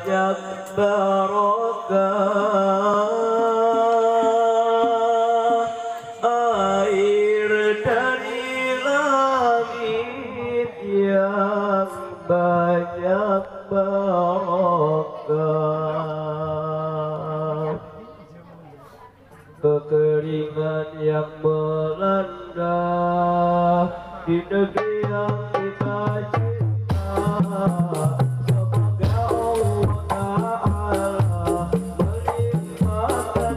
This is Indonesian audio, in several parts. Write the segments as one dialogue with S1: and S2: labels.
S1: banyak barokah, air dari langit yang banyak barokah, kekeringan yang melanda di negeri yang kita cinta. Semoga Allah Ta'ala melimpahkan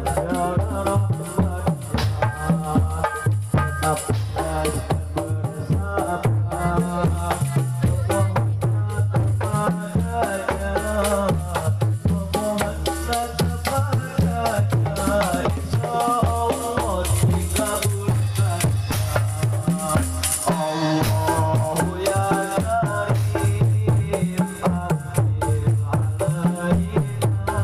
S1: rahmat-Nya, tetap bersama memohonlah kepadanya, insya Allah dikabulkan. Allahu ya Karim, anzil alaina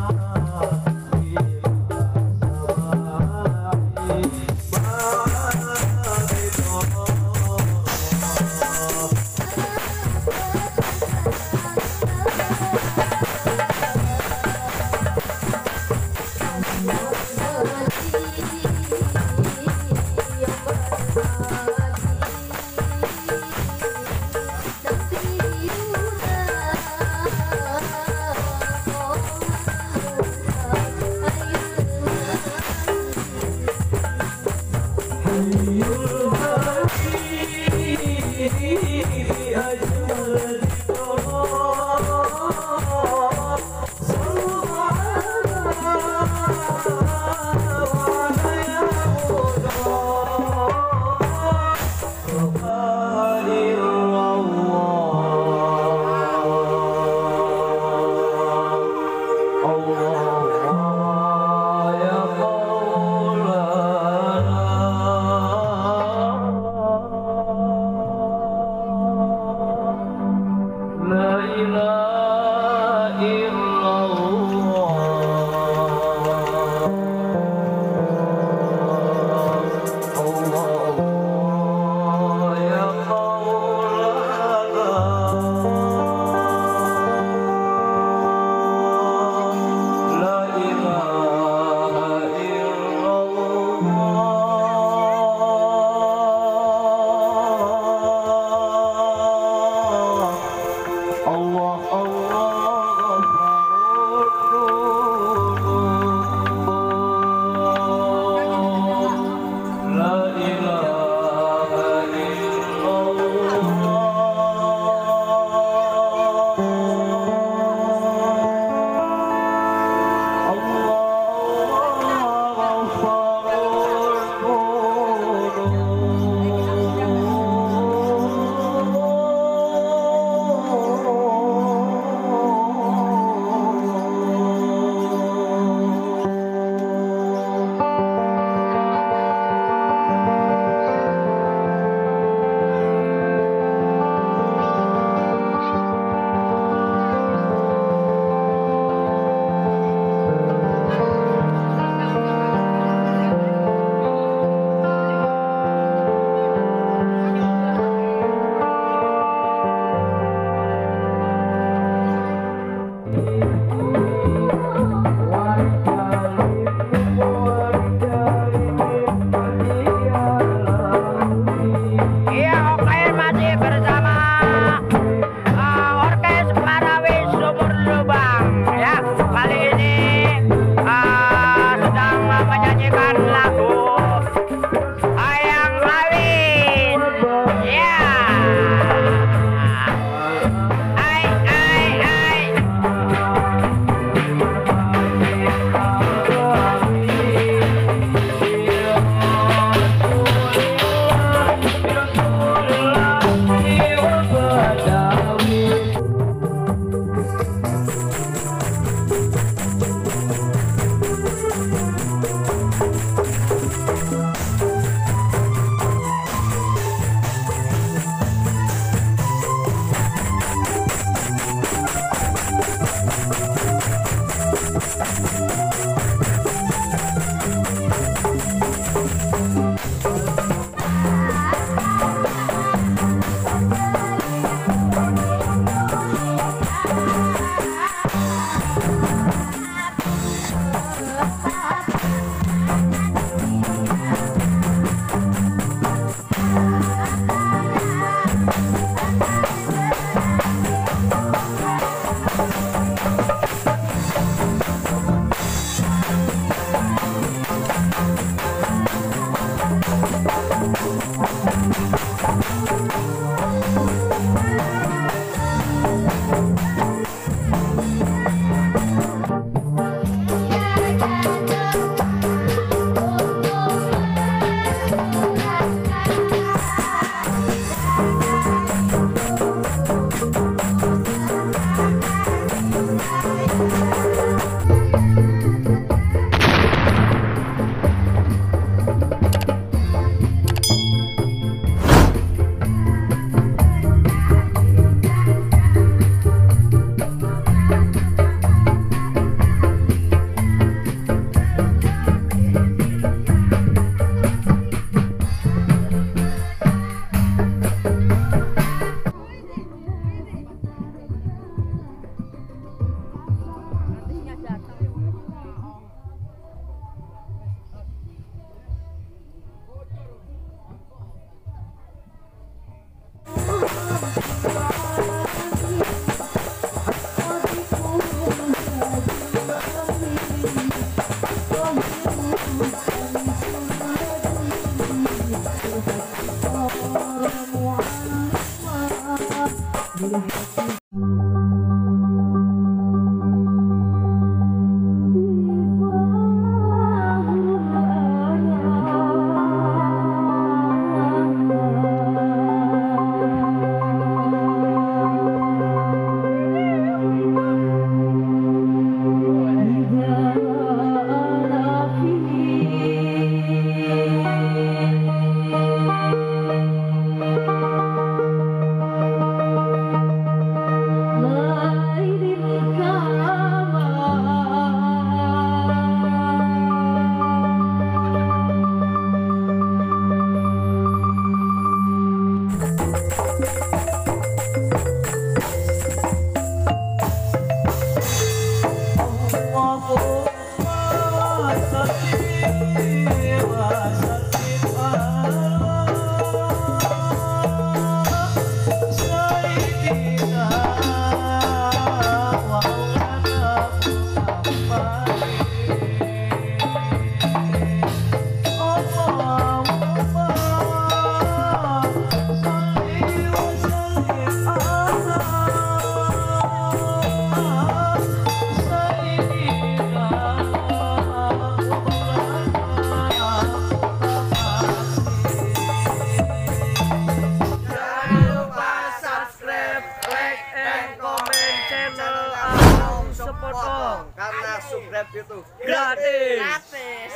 S2: Karena subscribe YouTube
S3: Gratis.
S2: Gratis.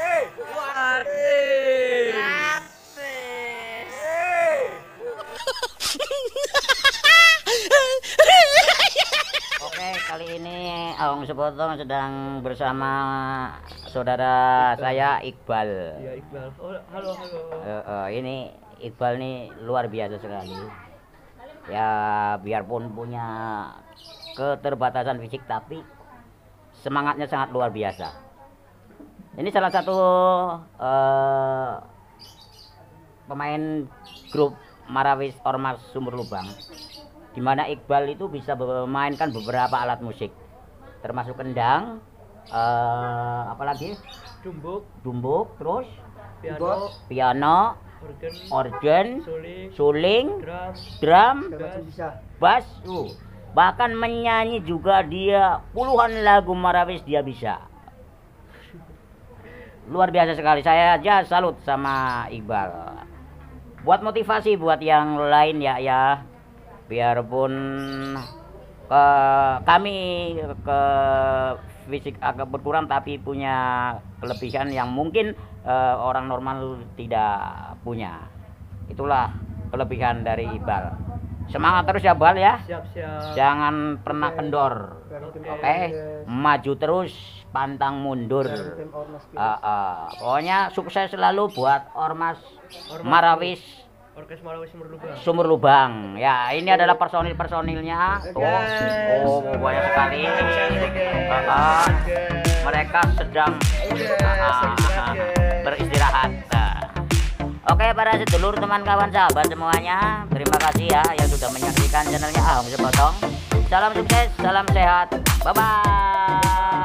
S3: Gratis.
S4: Oke, kali ini Aung Sepotong sedang bersama saudara saya Iqbal.
S3: Ya Iqbal. Oh, halo.
S4: Ini Iqbal nih luar biasa sekali. Ya biarpun punya keterbatasan fisik tapi semangatnya sangat luar biasa. Ini salah satu pemain grup Marawis Ormas Sumur Lubang, di mana Iqbal itu bisa memainkan beberapa alat musik, termasuk kendang, apalagi dumbuk, terus piano, organ, suling, drum, bass, bahkan menyanyi juga dia. Puluhan lagu Marawis dia bisa. Luar biasa sekali. Saya aja salut sama Iqbal. Buat motivasi buat yang lain ya. Biarpun kami ke fisik agak berkurang tapi punya kelebihan yang mungkin orang normal tidak punya. Itulah kelebihan dari Iqbal. Semangat terus ya Bal ya.
S3: Siap.
S4: Jangan pernah kendor. Oke. Maju terus, pantang mundur. Pokoknya sukses selalu buat Ormas Marawis
S3: Orkes Marawis
S4: Sumur Lubang. Ya, ini adalah personil-personilnya. Oh, banyak sekali. Mereka sedang beristirahat. Oke, para sedulur, teman, kawan, sahabat semuanya, terima kasih ya yang sudah menyaksikan channelnya Aung Sepotong. Salam sukses, salam sehat, bye bye.